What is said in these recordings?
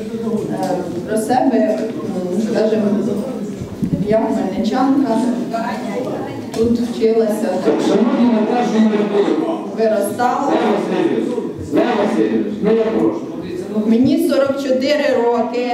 Про себе, скажімо, я хмельничанка, тут вчилася, виростала. Мені 44 роки.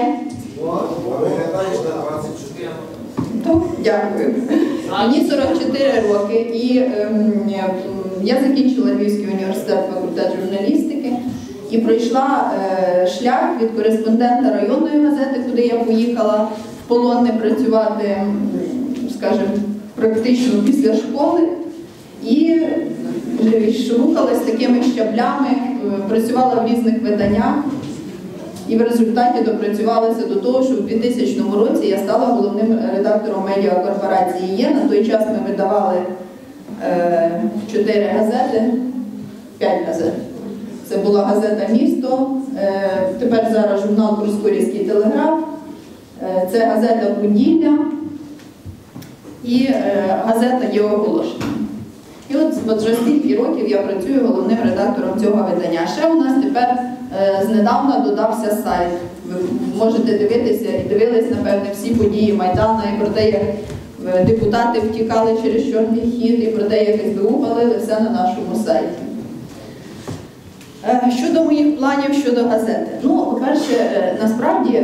Дякую. Мені 44 роки і я закінчила Львівський університет, факультет журналістики і пройшла шлях від кореспондента районної газети, куди я поїхала в Полонне працювати, скажімо, практично після школи. І рухалась такими щаблями, працювала в різних виданнях. І в результаті допрацювалася до того, що в 2000 році я стала головним редактором медіакорпорації «Є». На той час ми видавали 4 газети, 5 газет. Це була газета «Місто», тепер зараз журнал «Проскурівський телеграф», це газета «Поділля» і газета «Є оголошення». І от вже стільки років я працюю головним редактором цього видання. Ще у нас тепер знедавна додався сайт. Ви можете дивитися і дивились, напевне, всі події Майдану, і про те, як депутати втікали через Чорний хід, і про те, як СБУ палили, все на нашому сайті. Щодо моїх планів щодо газети. Ну, по-перше, насправді,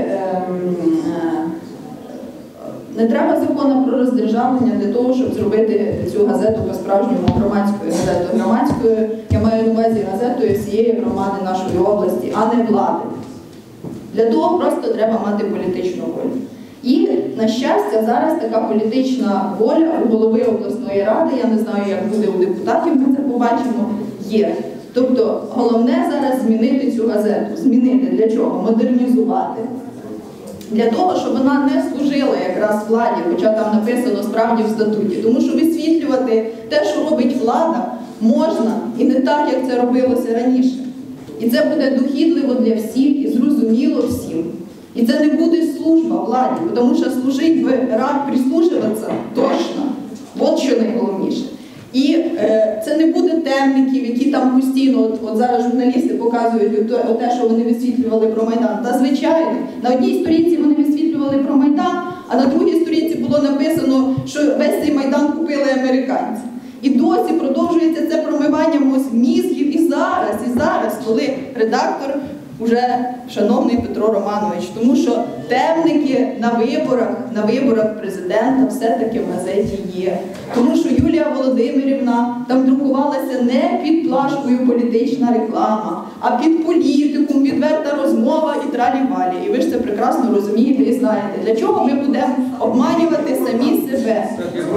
не треба закону про роздержавлення для того, щоб зробити цю газету по-справжньому громадською газетою. Громадською, я маю на увазі газетою всієї громади нашої області, а не влади. Для того просто треба мати політичну волю. І, на щастя, зараз така політична воля у голови обласної ради, я не знаю, як буде у депутатів, ми це побачимо, є. Тобто, головне зараз змінити цю газету. Змінити для чого? Модернізувати. Для того, щоб вона не служила якраз владі, хоча там написано справді в статуті. Тому що висвітлювати те, що робить влада, можна і не так, як це робилося раніше. І це буде дохідливо для всіх і зрозуміло всім. І це не буде служба владі, тому що служить в рад прислужуватися точно. От що найголовніше. І це не буде темників, які там постійно, от зараз журналісти показують те, що вони висвітлювали про Майдан. Та звичайно, на одній сторінці вони висвітлювали про Майдан, а на другій сторінці було написано, що весь цей Майдан купили американці. І досі продовжується це промивання мізків і зараз, коли редактор уже шановний Петро Романович, тому що темники на виборах президента все-таки в газеті є. Тому що Юлія Володимирівна там друкувалася не під плашкою політична реклама, а під політикум, відверта розмова і тралі-валі. І ви ж це прекрасно розумієте і знаєте. Для чого ми будемо обманювати самі себе?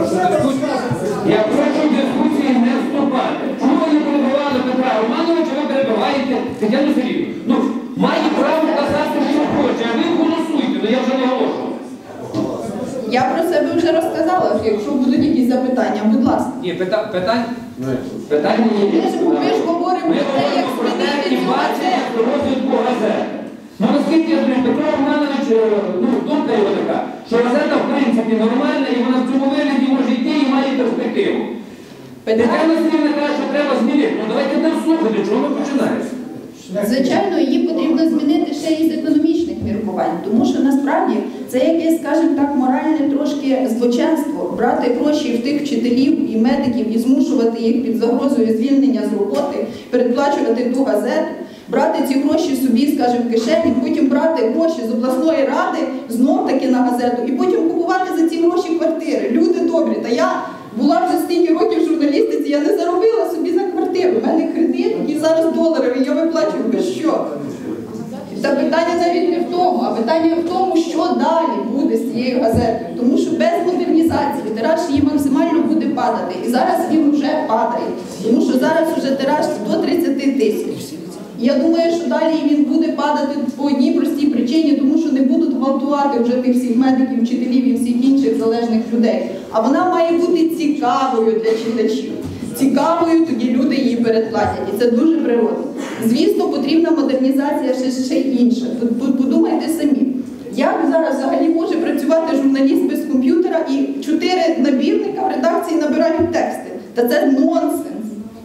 Я прошу дискусії не вступати. Чому ви не перебивали Петра Романовича, ви перебиваєте Тетяну Сергіївну? Ну, має право казати, що хоче, а ви голосуйте, ну я вже не голосую. Я про себе вже розказала, якщо будуть якісь запитання, будь ласка. Ні, питання є. Ми ж говоримо про те, як змінити цю газету. Розвитку газети. Ну, наскільки я знаю, Петро Романович, думка його така, що газета в принципі нормальна, і вона в цьому вигляді може йти і має перспективу. Тетяна Сергіївна каже, що треба змінити. Ну, давайте не слухати, чого ми починаємо. Звичайно, її потрібно змінити ще й з економічних міркувань, тому що насправді це якесь, скажімо так, моральне трошки злочинство, брати гроші в тих вчителів і медиків і змушувати їх під загрозою звільнення з роботи, передплачувати ту газету, брати ці гроші собі, скажімо, в кишені, потім брати гроші з обласної ради знов-таки на газету і потім купувати за ці гроші квартири. Люди добрі, та я була вже стільки років в журналістиці, я не заробила собі за квартиру. У мене кредит, який зараз доларовий, я виплачую без що. Та питання навіть не в тому, а питання в тому, що далі буде з цією газетою. Тому що без модернізації тираж її максимально буде падати. І зараз він вже падає. Тому що зараз вже тираж до 30 тисяч. І я думаю, що далі він буде падати по одній простій причині, тому що не будуть гвалтувати вже тих всіх медиків, вчителів і всіх інших залежних людей. А вона має бути цікавою для читачів. Цікавою, тоді люди її передплатять. І це дуже природно. Звісно, потрібна модернізація ще інша. Подумайте самі. Як зараз взагалі може працювати журналіст без комп'ютера і 4 набірника в редакції набирають тексти? Та це нонсенс.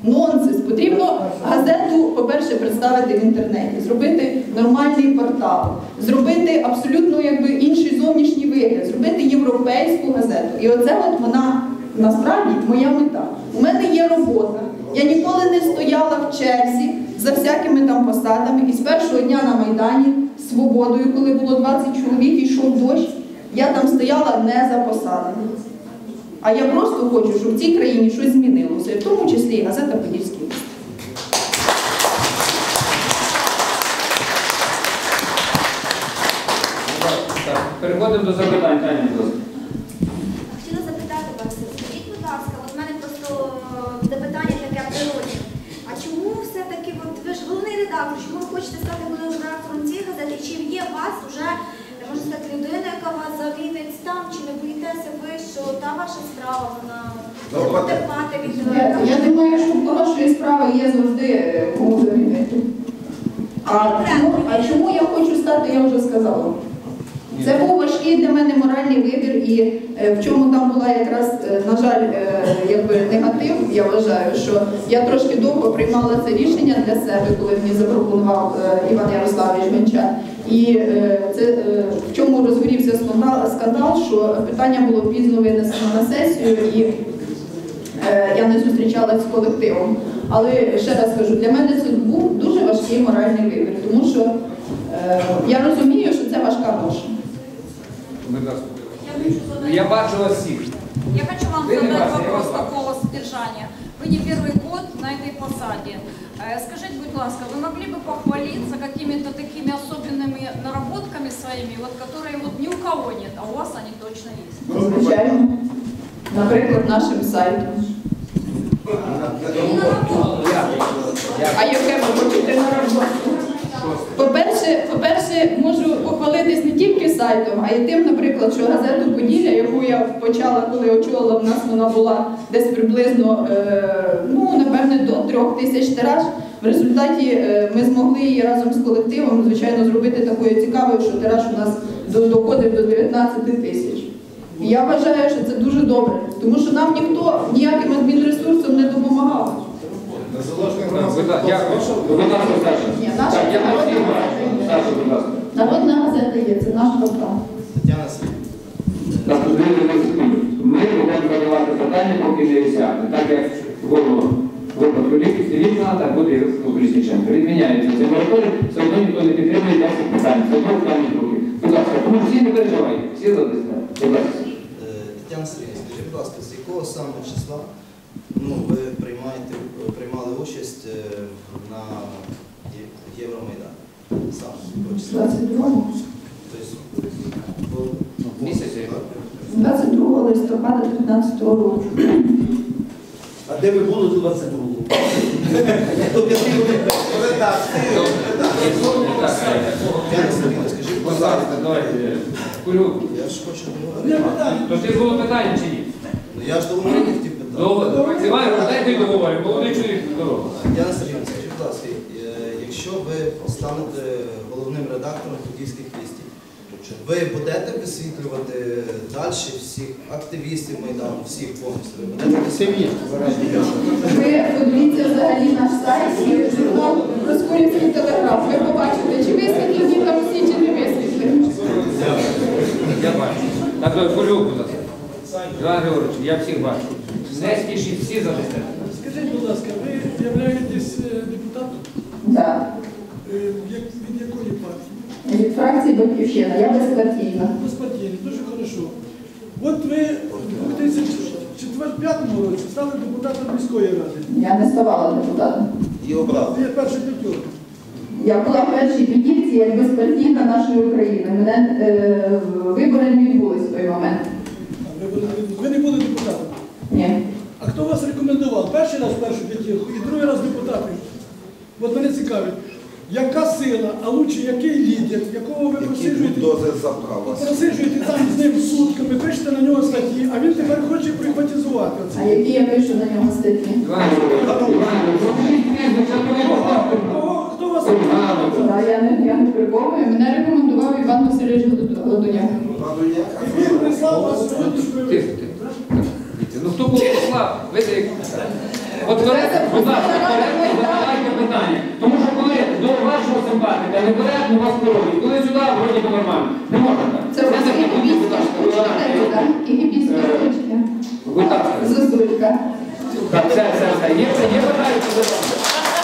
Нонсенс. Потрібно газету, по-перше, представити в інтернеті, зробити нормальний портал, зробити абсолютно інший зовнішній вигляд, зробити європейську газету. І оце от вона, насправді, моя мета. У мене є робота. Я ніколи не стояла в черзі за всякими там посадами. І з першого дня на Майдані Свободою, коли було 20 чоловік і йшов дощ, я там стояла не за посадами. А я просто хочу, щоб в цій країні щось змінилося, в тому числі і газета «Подільський лист». Переходимо до запитань. Таня, будь ласка. Хотіла запитати вас, скажіть, будь ласка, от в мене просто запитання таке природне. А чому все-таки, от ви ж головний редактор, чому ви хочете стати головним редактором цієї газети? Чи є у вас вже, можна сказати, людина, яка вас завінець там, чи не боїтеся ви, що та ваша справа, вона буде потерпати від... Я думаю, що хорошої справи є завжди кому завінити. А чому я хочу стати, я вже сказала. Це був важкий для мене моральний вибір, і в чому там була якраз, на жаль, негатив, я вважаю, що я трошки довго приймала це рішення для себе, коли мені запропонував Іван Ярославович Гончар. І це в чому розгорівся скандал, що питання було пізно винесено на сесію, і я не зустрічалася з колективом. Але ще раз кажу, для мене це був дуже важкий моральний вибір, тому що я розумію, що це важка ноша. Я бачу вас всіх. Я хочу вам задать вопрос такого содержания. Вы не первый год на этой посаде. Скажите, будь ласка, вы могли бы похвалиться какими-то такими особенными наработками своими, вот, которые вот ни у кого нет, а у вас они точно есть? Звичайно. Наприклад, нашим сайтом. А яке ви хочете на роботу? По-перше, можу похвалитись не тільки сайтом, а й тим, наприклад, що газету «Поділля», яку я почала, коли очолила, в нас вона була десь приблизно, напевне, до 3000 тираж. В результаті ми змогли її разом з колективом, звичайно, зробити такою цікавою, що тираж у нас доходив до 19 тисяч. І я вважаю, що це дуже добре, тому що нам ніхто ніяким адмінресурсом не допомагав. Дякую. Ні, наша народна газета є, це наш портал. Тетяна Сергійовна. Ми будемо задавати питання, поки не сядне. Так як було випадку Ліківна, так буде і у Колісніченка. Відміняється цей мораторій, все одно ніхто не підтримує 10 питань. Все одно питання другі. Будь ласка, тому всі не переживайте, всі задасте. Будь ласка. Тетяна Сергійовна, скажіть, будь ласка, з якого самого числа ви приймали участь на Євромайдані? Саме з якого числа? 22 Місяць? 22 листопада 2015 року. А де ви були до 22-го? До 5 годин. Тетяна Сергійовна, скажіть, Будь ласка, давайте. Кулюк, я ж хочу договорити. то ти було питання чи ні? Я ж договорити хотів питати. Іван, дайте й договорю, бо вони чують дорогу. Тетяна Сергійовна, скажіть, будь ласка, якщо ви станете головним редактором «Подільських листів», ви будете висвітлювати далі всіх активістів Майдану, всіх повністю? Ви будете висвітлювати? Ви подивіться взагалі наш сайт і журнал «Проскурівський телеграф». Ви побачите, чи висвітлені там всі, чи не висвітлені. Я бачу. Так, Кулюк, будь ласка. Іван Георгійович, я всіх бачу. Не спішіть, всі задасте. Скажіть, будь ласка, ви являєтесь депутатом? Так. Від якої партії? Від фракції «Батьківщина». Я безпартійна. Безпартійний, дуже хорошо. От ви у 2005 році стали депутатом міської ради. Я не ставала депутатом. І обрали. Ви перша п'ятерка. Я була в першій петиції як безпартійна нашої України. Вибори не відбулись в той момент. Ви не були депутатом. Ні. А хто вас рекомендував? Перший раз першу п'ятірку і другий раз депутатом? От мене цікавить, яка сила, а лучше який лідер, якого ви просиджуєте там з ним сутками, пишете на нього статті, а він тепер хоче приватизувати це. А які я пишу на нього статті? Іван Георгійович, Хто вас Я не припомню. Мене рекомендував Іван Васильович Голодуняк. І він прислав вас сьогодні. Ну хто був послав? От коректно, будь ласка, коректно задавайте питання. Тому що коли до вашого симпатика некоректно вас керують, коли сюди, вроді би нормально. Не можна так. Це Все-таки будьте, будь ігібійські ласка, штучки, толерантні. ігібійські штучки. Будь ласка. Зозулька. Так, все. Є питання, що задавати?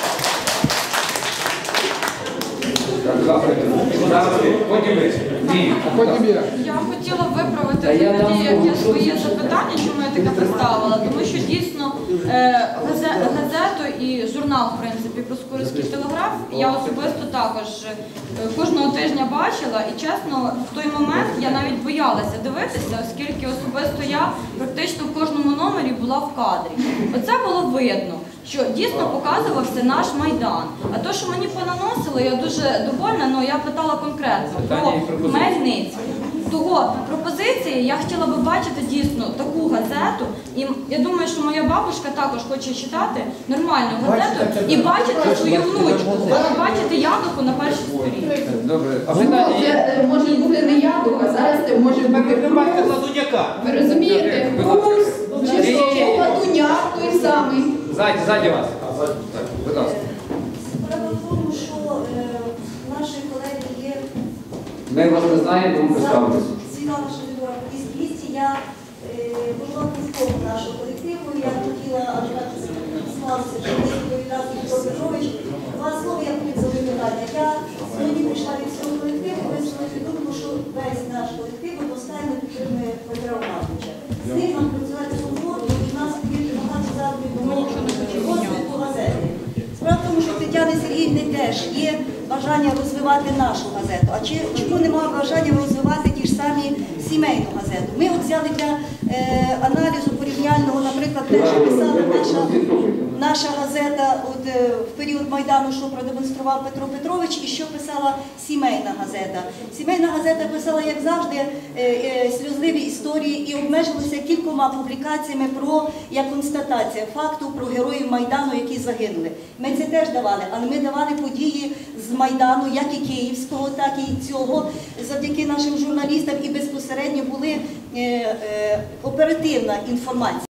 Так, завтра. Зараз ви, потім ви. Ні. Я хотіла виправити Та я дам взагалі слово. своє запитання, чому я таке поставила, тому що дійсно газету і журнал, в принципі, Проскурівський телеграф, я особисто також кожного тижня бачила, і чесно, в той момент я навіть боялася дивитися, оскільки особисто я практично в кожному номері була в кадрі. Оце було видно, що дійсно показувався наш Майдан. А то, що мені понаносили, я дуже довольна, але я питала конкретно про Хмельницький. Того пропозиції я хотіла би бачити дійсно таку газету, і я думаю, що моя бабушка також хоче читати нормальну газету і бачити свою внучку, бачити Ядуху на першій сторінці. Добре. А Ну, питання є? це може бути не ядух, а зараз це може бути Ладуняка. ви розумієте? Курс, чи що, Ладуняк той самий. Ззаді вас. Так, будь ласка. Справа в тому, що наші колеги є Ми вас не знаємо, тому представтеся. Світлана Шевченко із 200. Я була близького нашого колективу, я хотіла аж так склалося, що не відповідав Віктор Петрович. Два слова я хотів запитання. Я сьогодні прийшла від цього колективу, висловити думку, що весь наш колектив одностайно підтримує Петра Романовича. З ним нам працювати комфортно, і в нас є багато задумів розвитку газети. Справа в тому, що в Тетяни Сергіївни теж є бажання розвивати нашу газету. А чому немає бажання розвивати ті ж самі сімейну газету? Ми от взяли для аналізу порівняльного, наприклад, те, що писала наша газета от, в період Майдану, що продемонстрував Петро Петрович, і що писала сімейна газета. Сімейна газета писала, як завжди, сльозливі історії і обмежилася кількома публікаціями про, як констатація факту про героїв Майдану, які загинули. Ми це теж давали, але ми давали події з Майдану, як і Київського, так і цього, завдяки нашим журналістам, і безпосередньо були оперативна інформація.